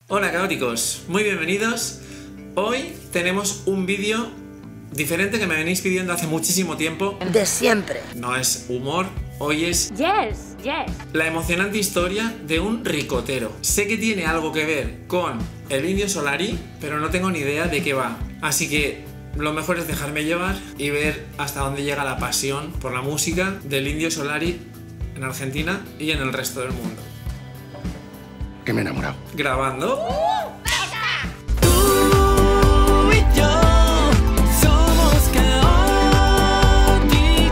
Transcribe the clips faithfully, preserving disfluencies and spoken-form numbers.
Hola caóticos, muy bienvenidos. Hoy tenemos un vídeo diferente que me venís pidiendo hace muchísimo tiempo. De siempre. No es humor, hoy es Yes, yes. la emocionante historia de un ricotero. Sé que tiene algo que ver con el Indio Solari, pero no tengo ni idea de qué va. Así que lo mejor es dejarme llevar y ver hasta dónde llega la pasión por la música del Indio Solari en Argentina y en el resto del mundo. Que me he enamorado. Grabando. Tú y yo somos caóticos.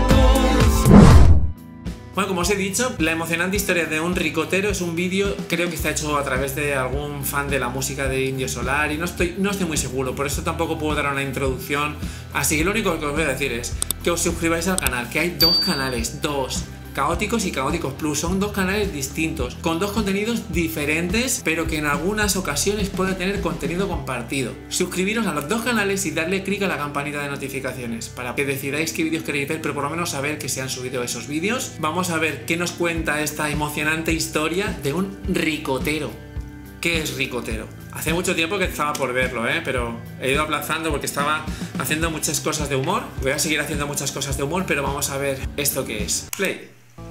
Bueno, como os he dicho, la emocionante historia de un ricotero es un vídeo, creo que está hecho a través de algún fan de la música de Indio Solari, no estoy, no estoy muy seguro, por eso tampoco puedo dar una introducción. Así que lo único que os voy a decir es que os suscribáis al canal, que hay dos canales, dos. Caóticos y Caóticos Plus, son dos canales distintos, con dos contenidos diferentes, pero que en algunas ocasiones pueden tener contenido compartido. Suscribiros a los dos canales y darle clic a la campanita de notificaciones para que decidáis qué vídeos queréis ver, pero por lo menos saber que se han subido esos vídeos. Vamos a ver qué nos cuenta esta emocionante historia de un ricotero. ¿Qué es ricotero? Hace mucho tiempo que estaba por verlo, ¿eh? Pero he ido aplazando porque estaba haciendo muchas cosas de humor. Voy a seguir haciendo muchas cosas de humor, pero vamos a ver esto qué es. Play.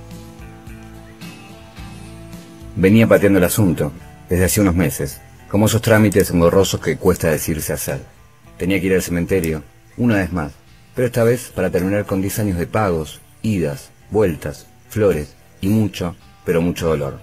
Venía pateando el asunto, desde hace unos meses, como esos trámites engorrosos que cuesta decirse hacer. Tenía que ir al cementerio, una vez más, pero esta vez para terminar con diez años de pagos, idas, vueltas, flores y mucho, pero mucho dolor.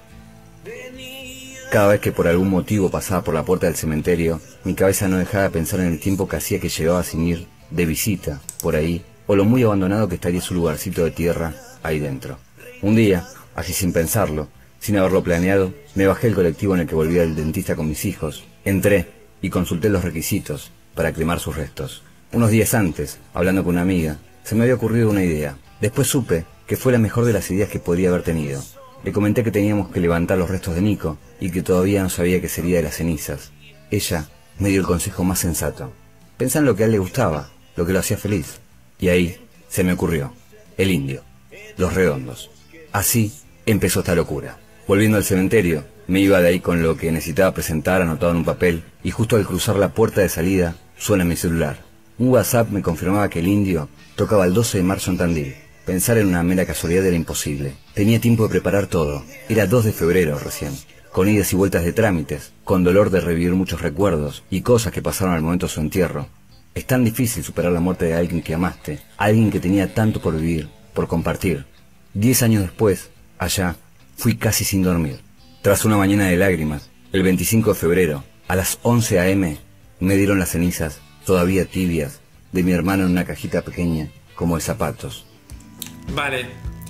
Cada vez que por algún motivo pasaba por la puerta del cementerio, mi cabeza no dejaba de pensar en el tiempo que hacía que llegaba sin ir de visita, por ahí, o lo muy abandonado que estaría su lugarcito de tierra ahí dentro. Un día, así sin pensarlo, sin haberlo planeado, me bajé del colectivo en el que volvía del dentista con mis hijos. Entré y consulté los requisitos para cremar sus restos. Unos días antes, hablando con una amiga, se me había ocurrido una idea. Después supe que fue la mejor de las ideas que podría haber tenido. Le comenté que teníamos que levantar los restos de Nico y que todavía no sabía qué sería de las cenizas. Ella me dio el consejo más sensato. Pensá en lo que a él le gustaba, lo que lo hacía feliz. Y ahí se me ocurrió. El indio. Los redondos. Así empezó esta locura. Volviendo al cementerio, me iba de ahí con lo que necesitaba presentar anotado en un papel, y justo al cruzar la puerta de salida, suena mi celular. Un WhatsApp me confirmaba que el indio tocaba el doce de marzo en Tandil. Pensar en una mera casualidad era imposible. Tenía tiempo de preparar todo. Era dos de febrero recién, con idas y vueltas de trámites, con dolor de revivir muchos recuerdos y cosas que pasaron al momento de su entierro. Es tan difícil superar la muerte de alguien que amaste, alguien que tenía tanto por vivir, por compartir. Diez años después, allá, fui casi sin dormir. Tras una mañana de lágrimas, el veinticinco de febrero, a las once a eme, me dieron las cenizas, todavía tibias, de mi hermano en una cajita pequeña, como de zapatos. Vale.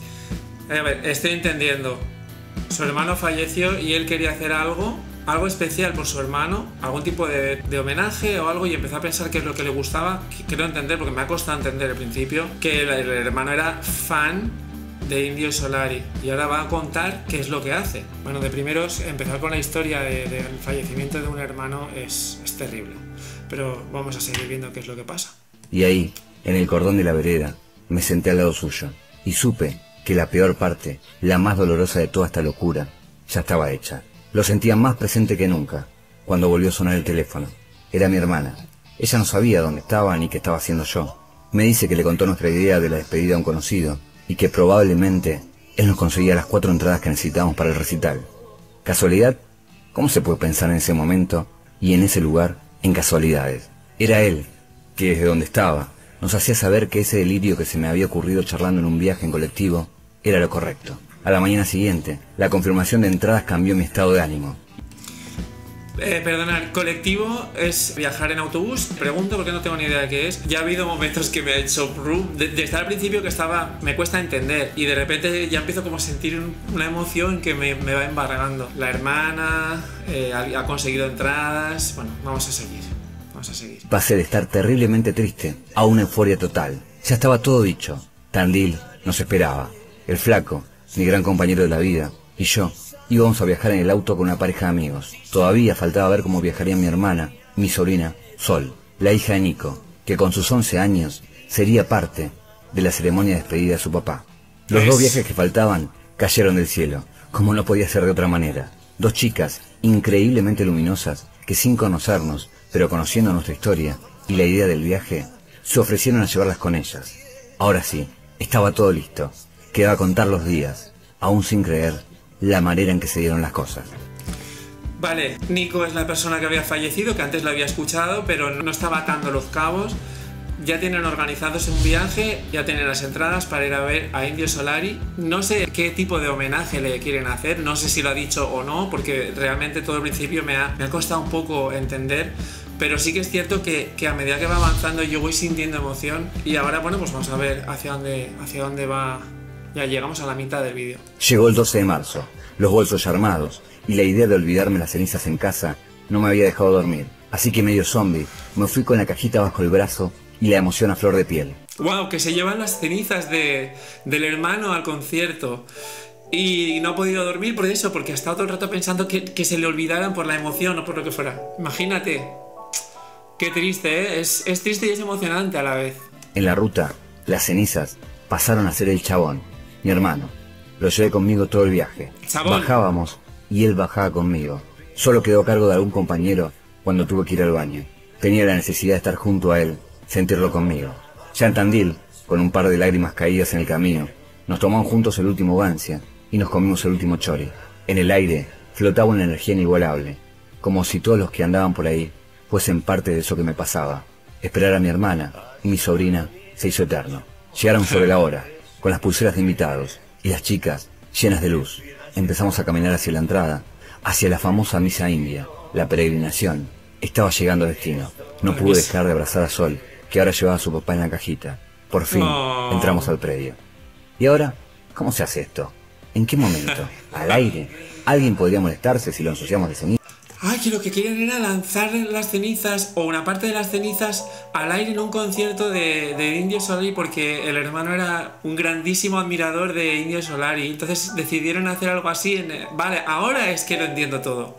A ver, estoy entendiendo. Su hermano falleció y él quería hacer algo, algo especial por su hermano, algún tipo de, de homenaje o algo, y empezó a pensar qué es lo que le gustaba. Quiero entender, porque me ha costado entender al principio, que el, el hermano era fan de Indio Solari y ahora va a contar qué es lo que hace. Bueno, de primeros, empezar con la historia de, del fallecimiento de un hermano es, es terrible, pero vamos a seguir viendo qué es lo que pasa. Y ahí, en el cordón de la vereda, me senté al lado suyo y supe que la peor parte, la más dolorosa de toda esta locura, ya estaba hecha. Lo sentía más presente que nunca cuando volvió a sonar el teléfono. Era mi hermana. Ella no sabía dónde estaba ni qué estaba haciendo yo. Me dice que le contó nuestra idea de la despedida a un conocido y que probablemente él nos conseguía las cuatro entradas que necesitábamos para el recital. ¿Casualidad? ¿Cómo se puede pensar en ese momento y en ese lugar en casualidades? Era él, que desde donde estaba, nos hacía saber que ese delirio que se me había ocurrido charlando en un viaje en colectivo era lo correcto. A la mañana siguiente, la confirmación de entradas cambió mi estado de ánimo. Eh, perdonad, colectivo es viajar en autobús. Pregunto porque no tengo ni idea de qué es. Ya ha habido momentos que me ha hecho de, desde al principio que estaba, me cuesta entender, y de repente ya empiezo como a sentir un, una emoción que me, me va embargando. La hermana eh, ha, ha conseguido entradas. Bueno, vamos a seguir. Vamos a seguir. Pasé de estar terriblemente triste a una euforia total. Ya estaba todo dicho. Tandil nos esperaba. El flaco, mi gran compañero de la vida, y yo íbamos a viajar en el auto con una pareja de amigos. Todavía faltaba ver cómo viajarían mi hermana, mi sobrina, Sol, la hija de Nico, que con sus once años sería parte de la ceremonia de despedida de su papá. Los Es... dos viajes que faltaban cayeron del cielo, como no podía ser de otra manera. Dos chicas increíblemente luminosas, que sin conocernos, pero conociendo nuestra historia y la idea del viaje, se ofrecieron a llevarlas con ellas. Ahora sí, estaba todo listo. Quedaba contar los días, aún sin creer la manera en que se dieron las cosas. Vale, Nico es la persona que había fallecido, que antes lo había escuchado, pero no estaba atando los cabos. Ya tienen organizados un viaje, ya tienen las entradas para ir a ver a Indio Solari. No sé qué tipo de homenaje le quieren hacer, no sé si lo ha dicho o no, porque realmente todo el principio me ha, me ha costado un poco entender. Pero sí que es cierto que, que a medida que va avanzando yo voy sintiendo emoción. Y ahora, bueno, pues vamos a ver hacia dónde, hacia dónde va. Ya llegamos a la mitad del vídeo. Llegó el doce de marzo, los bolsos ya armados, y la idea de olvidarme las cenizas en casa no me había dejado dormir. Así que medio zombie, me fui con la cajita bajo el brazo y la emoción a flor de piel. ¡Wow! Que se llevan las cenizas de, del hermano al concierto. Y no ha podido dormir por eso, porque ha estado todo el rato pensando que, que se le olvidaran por la emoción o por lo que fuera. Imagínate. Qué triste, ¿eh? Es, es triste y es emocionante a la vez. En la ruta, las cenizas pasaron a ser el chabón, mi hermano. Lo llevé conmigo todo el viaje. Chabón. Bajábamos y él bajaba conmigo. Solo quedó a cargo de algún compañero cuando tuve que ir al baño. Tenía la necesidad de estar junto a él, sentirlo conmigo. Ya en Tandil, con un par de lágrimas caídas en el camino, nos tomamos juntos el último Gancia y nos comimos el último chori. En el aire flotaba una energía inigualable, como si todos los que andaban por ahí fuesen parte de eso que me pasaba. Esperar a mi hermana y mi sobrina se hizo eterno. Llegaron sobre la hora, con las pulseras de invitados, y las chicas llenas de luz. Empezamos a caminar hacia la entrada, hacia la famosa misa india. La peregrinación estaba llegando a destino. No pude dejar de abrazar a Sol, que ahora llevaba a su papá en la cajita. Por fin, Oh. entramos al predio. ¿Y ahora? ¿Cómo se hace esto? ¿En qué momento? ¿Al aire? ¿Alguien podría molestarse si lo ensuciamos de ceniza? Ay, que lo que quieren era lanzar las cenizas o una parte de las cenizas al aire en un concierto de, de Indio Solari, porque el hermano era un grandísimo admirador de Indio Solari. Entonces decidieron hacer algo así. En, vale, ahora es que lo entiendo todo.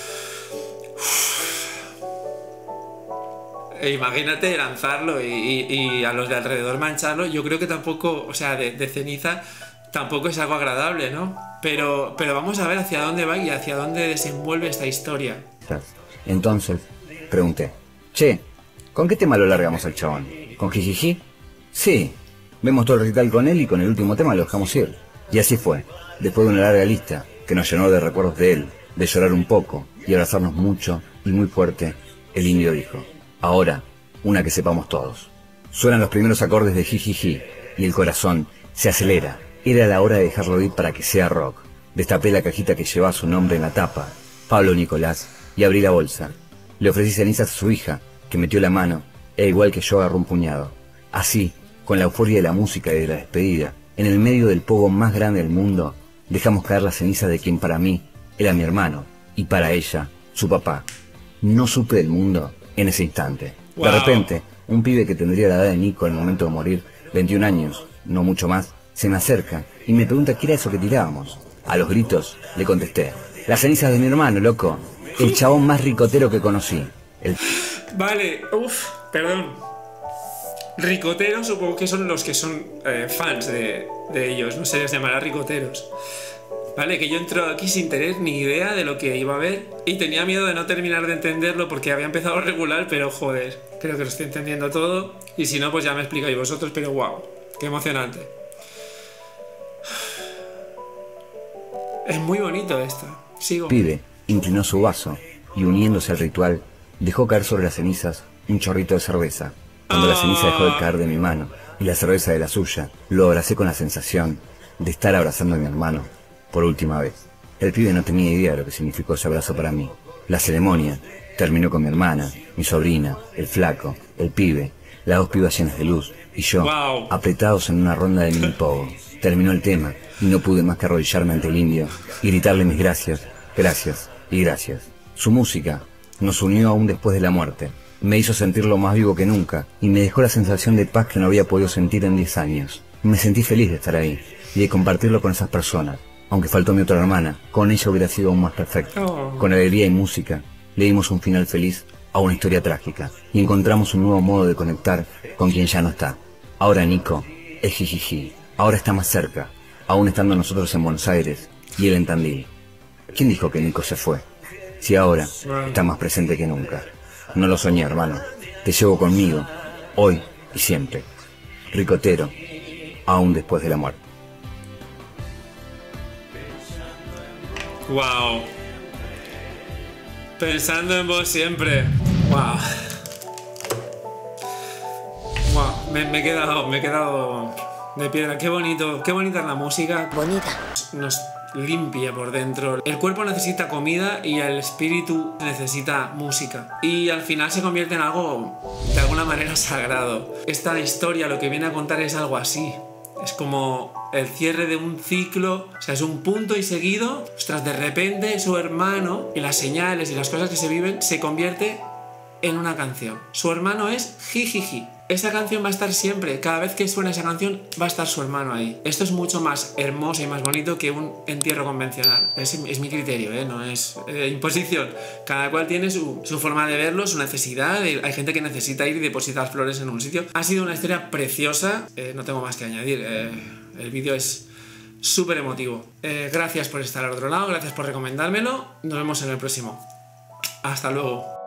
E imagínate lanzarlo y, y, y a los de alrededor mancharlo. Yo creo que tampoco, o sea, de, de ceniza tampoco es algo agradable, ¿no? Pero, pero vamos a ver hacia dónde va y hacia dónde desenvuelve esta historia. Entonces, pregunté, che, ¿con qué tema lo largamos al chabón? ¿Con jijiji? Sí, vemos todo el recital con él y con el último tema lo dejamos ir. Y así fue, después de una larga lista que nos llenó de recuerdos de él, de llorar un poco y abrazarnos mucho y muy fuerte, el indio dijo, ahora, una que sepamos todos. Suenan los primeros acordes de jijiji y el corazón se acelera. Era la hora de dejarlo ir para que sea rock. Destapé la cajita que llevaba su nombre en la tapa, Pablo Nicolás, y abrí la bolsa. Le ofrecí cenizas a su hija, que metió la mano, e igual que yo agarró un puñado. Así, con la euforia de la música y de la despedida, en el medio del pogo más grande del mundo, dejamos caer las cenizas de quien para mí era mi hermano, y para ella, su papá. No supe del mundo en ese instante. Wow. De repente, un pibe que tendría la edad de Nico al momento de morir, veintiún años, no mucho más, se me acerca y me pregunta qué era eso que tirábamos. A los gritos le contesté, las cenizas de mi hermano, loco. El chabón más ricotero que conocí. El... Vale, uff, perdón. Ricoteros supongo que son los que son eh, fans de, de ellos, no se les llamará ricoteros. Vale, que yo entro aquí sin tener ni idea de lo que iba a ver y tenía miedo de no terminar de entenderlo porque había empezado regular, pero joder, creo que lo estoy entendiendo todo y si no pues ya me explicáis vosotros, pero wow, qué emocionante. Es muy bonito esto, sigo. Pibe inclinó su vaso y uniéndose al ritual dejó caer sobre las cenizas un chorrito de cerveza. Cuando la ceniza dejó de caer de mi mano y la cerveza de la suya, lo abracé con la sensación de estar abrazando a mi hermano por última vez. El pibe no tenía idea de lo que significó ese abrazo para mí. La ceremonia terminó con mi hermana, mi sobrina, el flaco, el pibe, las dos pibas llenas de luz y yo, Wow. apretados en una ronda de mini pogo. Terminó el tema y no pude más que arrodillarme ante el indio y gritarle mis gracias, gracias y gracias. Su música nos unió aún después de la muerte. Me hizo sentirlo más vivo que nunca y me dejó la sensación de paz que no había podido sentir en diez años. Me sentí feliz de estar ahí y de compartirlo con esas personas. Aunque faltó mi otra hermana, con ella hubiera sido aún más perfecto. Oh. Con alegría y música le dimos un final feliz a una historia trágica y encontramos un nuevo modo de conectar con quien ya no está. Ahora Nico es jijiji. Ahora está más cerca, aún estando nosotros en Buenos Aires y él en Tandil. ¿Quién dijo que Nico se fue? Si ahora está más presente que nunca. No lo soñé, hermano. Te llevo conmigo, hoy y siempre. Ricotero, aún después de la muerte. Wow. Pensando en vos siempre. Wow. Wow. Me, me he quedado, me he quedado de piedra. Qué bonito, qué bonita es la música. Bonita. Nos limpia por dentro. El cuerpo necesita comida y el espíritu necesita música. Y al final se convierte en algo de alguna manera sagrado. Esta historia lo que viene a contar es algo así. Es como el cierre de un ciclo, o sea, es un punto y seguido. Ostras, de repente su hermano y las señales y las cosas que se viven se convierte en una canción. Su hermano es Jijiji. Esa canción va a estar siempre. Cada vez que suena esa canción va a estar su hermano ahí. Esto es mucho más hermoso y más bonito que un entierro convencional. Es, es mi criterio, ¿eh? No es eh, imposición. Cada cual tiene su, su forma de verlo, su necesidad. Hay gente que necesita ir y depositar flores en un sitio. Ha sido una historia preciosa. Eh, no tengo más que añadir. Eh, el vídeo es súper emotivo. Eh, gracias por estar al otro lado. Gracias por recomendármelo. Nos vemos en el próximo. Hasta luego.